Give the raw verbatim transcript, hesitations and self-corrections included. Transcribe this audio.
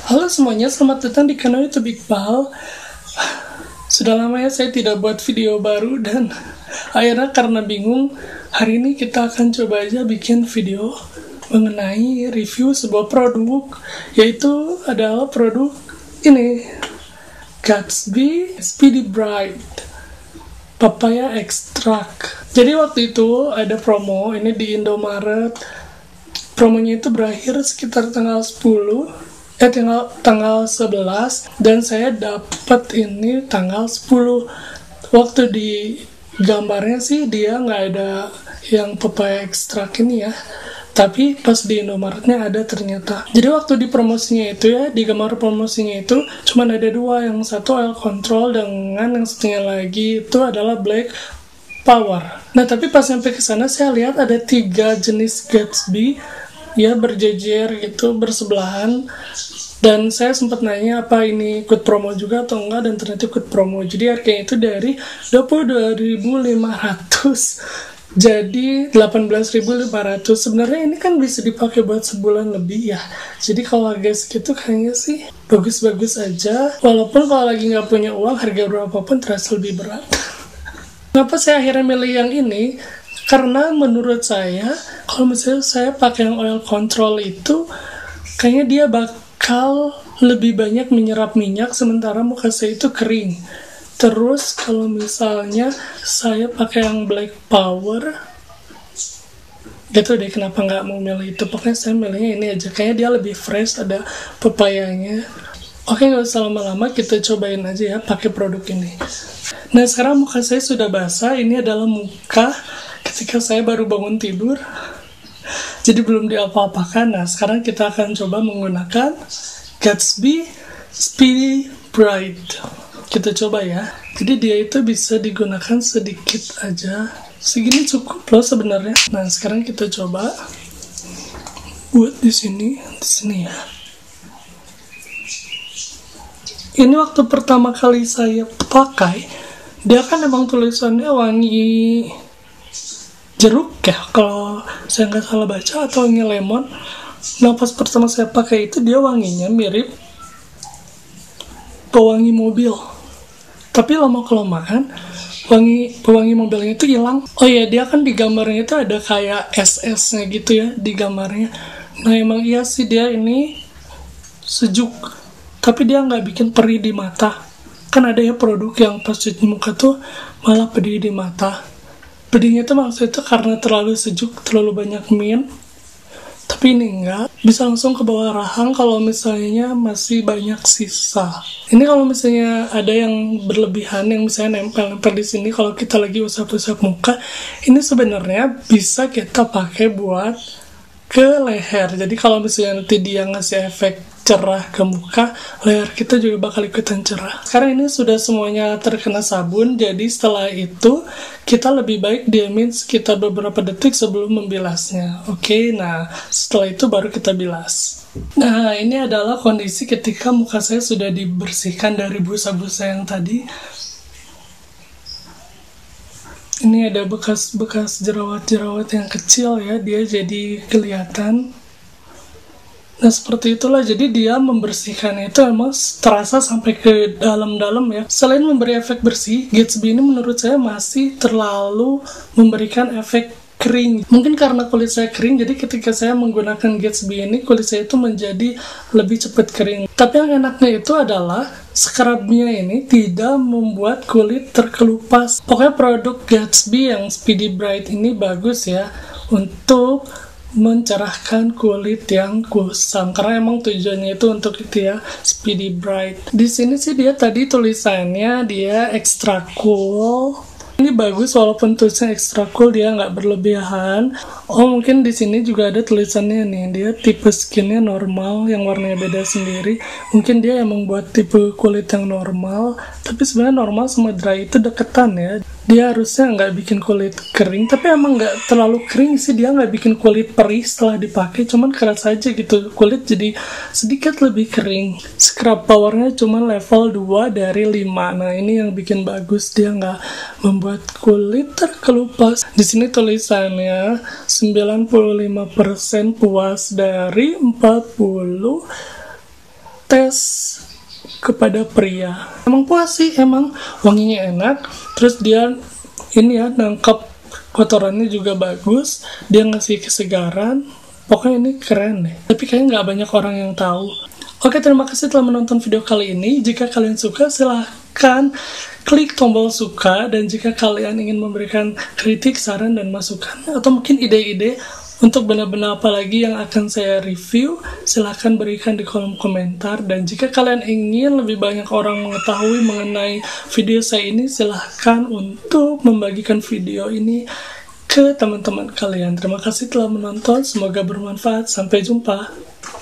Halo semuanya, selamat datang di kanal YouTube Iqbal. Sudah lama ya saya tidak buat video baru dan akhirnya karena bingung, hari ini kita akan coba aja bikin video mengenai review sebuah produk, yaitu adalah produk ini, Gatsby Speedy Bright Papaya Extract. Jadi waktu itu ada promo ini di Indomaret. Promonya itu berakhir sekitar tanggal sepuluh, eh tanggal tanggal sebelas, dan saya dapat ini tanggal sepuluh. Waktu di gambarnya sih dia nggak ada yang papaya ekstrak ini ya, tapi pas di Indomaretnya ada ternyata. Jadi waktu di promosinya itu ya, di gambar promosinya itu cuma ada dua, yang satu oil control dengan yang satunya lagi itu adalah black power. Nah tapi pas sampai ke sana saya lihat ada tiga jenis Gatsby ya, berjejer gitu, bersebelahan, dan saya sempat nanya apa ini ikut promo juga atau enggak, dan ternyata ikut promo. Jadi harganya itu dari dua puluh dua ribu lima ratus jadi delapan belas ribu lima ratus. Sebenarnya ini kan bisa dipakai buat sebulan lebih ya, jadi kalau harga segitu kayaknya sih bagus-bagus aja, walaupun kalau lagi nggak punya uang harga berapapun terasa lebih berat. Kenapa saya akhirnya milih yang ini? Karena menurut saya, kalau misalnya saya pakai yang oil control itu, kayaknya dia bakal lebih banyak menyerap minyak, sementara muka saya itu kering. Terus kalau misalnya saya pakai yang black power, gitu deh kenapa nggak mau milih itu. Pokoknya saya milihnya ini aja, kayaknya dia lebih fresh, ada papayanya. Oke, nggak usah lama-lama, kita cobain aja ya pakai produk ini. Nah sekarang muka saya sudah basah, ini adalah muka ketika saya baru bangun tidur, jadi belum diapa-apakan. Nah sekarang kita akan coba menggunakan Gatsby Speedy Bright. Kita coba ya. Jadi dia itu bisa digunakan sedikit aja, segini cukup loh sebenarnya. Nah sekarang kita coba buat di sini, di sini ya. Ini waktu pertama kali saya pakai, dia kan emang tulisannya wangi jeruk ya, kalau saya nggak salah baca, atau wangi lemon. Nah pas pertama saya pakai itu dia wanginya mirip pewangi mobil, tapi lama kelamaan wangi pewangi mobilnya itu hilang. Oh iya, dia kan di gambarnya itu ada kayak es esnya gitu ya di gambarnya. Nah emang iya sih dia ini sejuk, tapi dia nggak bikin perih di mata. Kan ada ya produk yang pas cuci muka tuh malah pedih di mata. Pedihnya itu maksudnya itu karena terlalu sejuk, terlalu banyak mint. Tapi ini enggak, bisa langsung ke bawah rahang kalau misalnya masih banyak sisa. Ini kalau misalnya ada yang berlebihan, yang misalnya nempel-nempel di sini kalau kita lagi usap-usap muka, ini sebenarnya bisa kita pakai buat ke leher. Jadi kalau misalnya nanti dia ngasih efek cerah ke muka, leher kita juga bakal ikutan cerah. Sekarang ini sudah semuanya terkena sabun, jadi setelah itu kita lebih baik diamin sekitar beberapa detik sebelum membilasnya. Oke, nah setelah itu baru kita bilas. Nah ini adalah kondisi ketika muka saya sudah dibersihkan dari busa-busa yang tadi. Ini ada bekas-bekas jerawat-jerawat yang kecil ya, dia jadi kelihatan. Nah seperti itulah, jadi dia membersihkan itu emang terasa sampai ke dalam-dalam ya. Selain memberi efek bersih, Gatsby ini menurut saya masih terlalu memberikan efek kering. Mungkin karena kulit saya kering, jadi ketika saya menggunakan Gatsby ini, kulit saya itu menjadi lebih cepat kering. Tapi yang enaknya itu adalah scrubnya ini tidak membuat kulit terkelupas. Pokoknya produk Gatsby yang Speedy Bright ini bagus ya untuk mencerahkan kulit yang kusam, karena emang tujuannya itu untuk itu ya, Speedy Bright. Di sini sih dia tadi tulisannya dia extra cool. Ini bagus walaupun tulisannya extra cool, dia nggak berlebihan. Oh mungkin di sini juga ada tulisannya nih, dia tipe skinnya normal yang warnanya beda sendiri. Mungkin dia emang buat tipe kulit yang normal, tapi sebenarnya normal sama dry itu deketan ya. Dia harusnya nggak bikin kulit kering, tapi emang nggak terlalu kering sih, dia nggak bikin kulit perih setelah dipakai, cuman keras aja gitu, kulit jadi sedikit lebih kering. Scrub powernya cuman level dua dari lima. Nah ini yang bikin bagus, dia nggak membuat kulit terkelupas. Di sini tulisannya sembilan 95% sembilan puluh lima persen puas dari empat puluh. Oke, nah ini adalah kondisi ketika muka saya sudah dibersihkan dari busa-busa yang tadi. Ini ada bekas-bekas jerawat-jerawat yang kecil ya, di gambarnya itu ada kayak es esnya gitu ya di gambarnya. Nah emang iya sih dia ini sejuk, tapi dia nggak bikin perih di mata. Kan ada ya produk yang pas cuci muka tuh malah pedih di mata. Ini sebenarnya bisa kita pakai buat ke leher. Jadi kalau misalnya nanti dia ngasih efek cerah ke muka, leher kita juga bakal ikutan cerah. Sekarang ini sudah semuanya terkena sabun, jadi setelah itu kita lebih baik diamin sekitar beberapa detik sebelum membilasnya. Oke, nah setelah itu baru kita bilas. Nah ini adalah tes kepada pria. Emang puas sih, emang wanginya enak, terus dia ini ya nangkep kotorannya juga bagus, dia ngasih kesegaran, pokoknya ini keren deh. Tapi kayaknya nggak banyak orang yang tahu. Oke, terima kasih telah menonton video kali ini. Jika kalian suka, silahkan klik tombol suka, dan jika kalian ingin memberikan kritik, saran, dan masukan, atau mungkin ide-ide untuk benda-benda apa lagi yang akan saya review, silahkan berikan di kolom komentar. Dan jika kalian ingin lebih banyak orang mengetahui mengenai video saya ini, silahkan untuk membagikan video ini ke teman-teman kalian. Terima kasih telah menonton, semoga bermanfaat. Sampai jumpa.